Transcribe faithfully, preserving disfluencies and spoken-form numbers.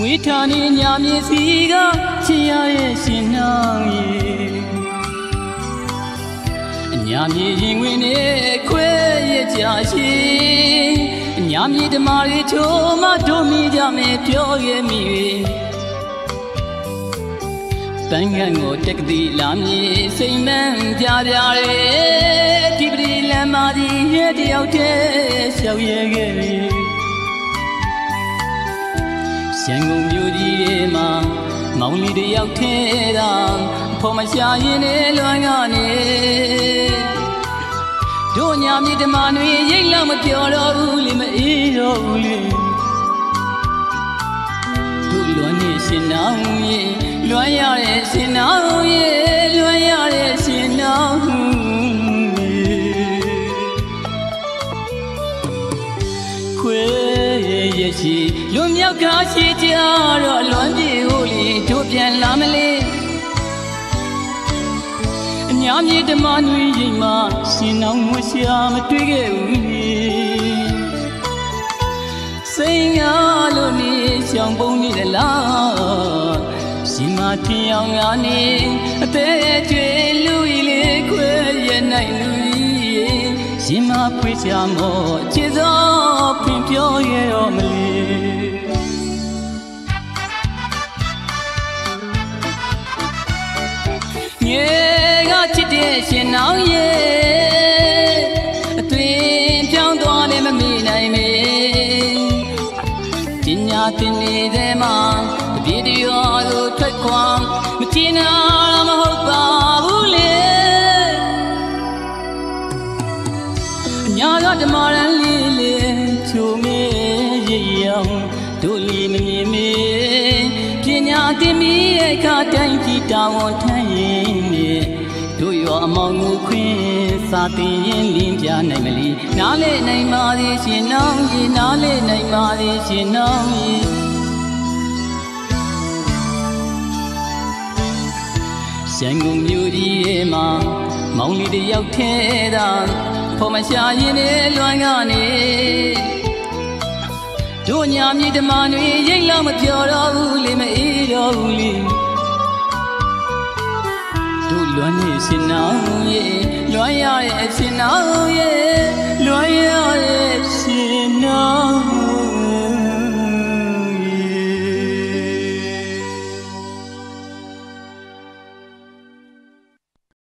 ွေးထားနေညာမြေစီကချစ်ရရဲ့ရှင်နှောင်းရဲ့ညာမြေရင်ဝင်နေခွဲရကြရှင်ညာမြေဓမ္မတွေချိုးမတို့မိကြမယ်ပြောခဲ့မိ၍တန်ခန့်ကိုတက်ကတိလာမြေစိမ်မန်းပြပြရဲဒီပရိလမ်းမာဒီရဲ့တယောက်တည်းရှောက်ရဲခဲ့ပြီရန်ကုန်မြို့ကြီးထဲမှာမောင်လေးတယောက်ထဲသာဖော်မရှာရင်လည်းလွမ်းကနေတို့ညာမြေဓမ္မတွေရိတ်လောက်မပြောတော့ဘူးလေမအေးတော့ဘူးလေတို့လွမ်းနေရှင်နောင်ရဲ့လွမ်းရတဲ့ရှင်နောင်ရဲ့လွမ်းရတဲ့ရှင်နောင်ခွေရရှိလွန်မြောက်ကားရှိကြတော့လွမ်းပြေဟိုလေတို့ပြန်လာမလဲအညာမြေဓမ္မတွေရိမ်မှာရှင်နောင်မရှာမတွေ့ခဲ့ဘူးစိတ်ငါလို့နေရှောင်ပုံနေလားရှင်မထင်အောင်ငါနေအသေးကျွေလူကြီးလေးခွဲရနိုင်လူကြီးရှင်မဖွေးချမောချစ်စောဖင်ပြောရတော့မလဲငယ်ကချစ်တဲ့ရှင်နောင်ရဲ့အသွင်ပြောင်းသွားလည်းမမေ့နိုင်မေပညာသင်နေတဲ့မှာတပြေတရောကိုထွက်ခွာမချင်တာမဟုတ်ပါဘူးလေအညာကဓမ္မရန်လေးလေးချိုမေးရရောင်တို့လီမမြင်မေပညာသင်မိရဲ့ခါတိုင်းကြည်တာဝန်ထမ်းရင်တို့ရောအမောင်ကိုခွင်းစာတင်ရင်လင်းပြနိုင်မလီနားလေနိုင်ပါသေးရှင်နောင်ကြီးနားလေနိုင်ပါသေးရှင်နောင်ကြီးရန်ကုန်မြို့ကြီးရဲ့မှာမောင်လေးတယောက်ထဲသာဖော်မရှာရင်လည်းလွမ်းကနေတို့ညာမြေဓမ္မတွေရိတ်လောက်မပြောတော့ဘူးလေမအေးတော့ဘူးလေတို့လွမ်းနေရှင်နောင်ရဲ့လွမ်းရရဲ့ရှင်နောင်ရဲ့လွမ်းရရဲ့ရှင်နောင်